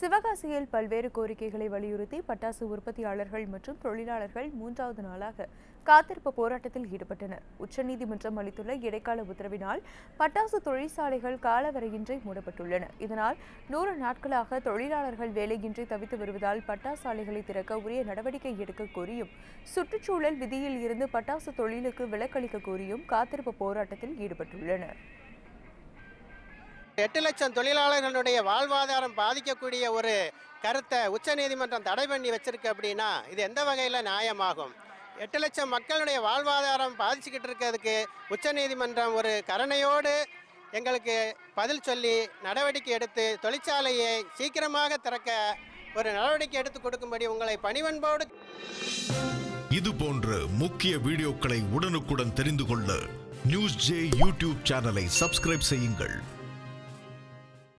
சிவகாசியில் பல்வேறு கோரிக்கைகளை வலியுறுத்தி பட்டாசு உற்பத்தியாளர்கள் மற்றும் தொழிலாளர்கள் 3வது நாளாக காத்திருப்பு போராட்டத்தில் ஈடுபட்டனர். உச்சநீதிமன்றம் அளித்துள்ள இடைக்கால உத்தரவினால் பட்டாசு தொழிற்சாலைகள் காலவரையின்றி மூடப்பட்டுள்ளன. இதனால் 100 நாட்களாக தொழிலாளர்கள் வேலையின்றி தவித்து வருவதால் பட்டாசு ஆலைகளை திறக்க உரிய நடவடிக்கை எடுக்க கோரியும், சுற்றுச்சூழல் விதியில் இருந்து பட்டாசு தொழிலுக்கு விலக்களிக்க கோரியும் காத்திருப்பு போராட்டத்தில் ஈடுபட்டுள்ளனர். 8 லட்சம் தொழிலாளர்களுடைய வாழ்வாதாரம் பாதிக்கக்கூடிய ஒரு கருத்தை உச்சநீதிமன்றம் தடை பண்ணி வச்சிருக்கு அப்படின்னா இது எந்த வகையில் நியாயமாகும்? 8 லட்சம் மக்களுடைய வாழ்வாதாரம் பாதிச்சுக்கிட்டு இருக்கிறதுக்கு உச்சநீதிமன்றம் ஒரு கருணையோடு எங்களுக்கு பதில் சொல்லி நடவடிக்கை எடுத்து தொழிற்சாலையை சீக்கிரமாக திறக்க ஒரு நடவடிக்கை எடுத்து கொடுக்கும்படி உங்களை பணிவன்போடு. இது போன்ற முக்கிய வீடியோக்களை உடனுக்குடன் தெரிந்து கொள்ள நியூஸ் ஜே யூடியூப் சேனலை சப்ஸ்கிரைப் செய்யுங்கள்.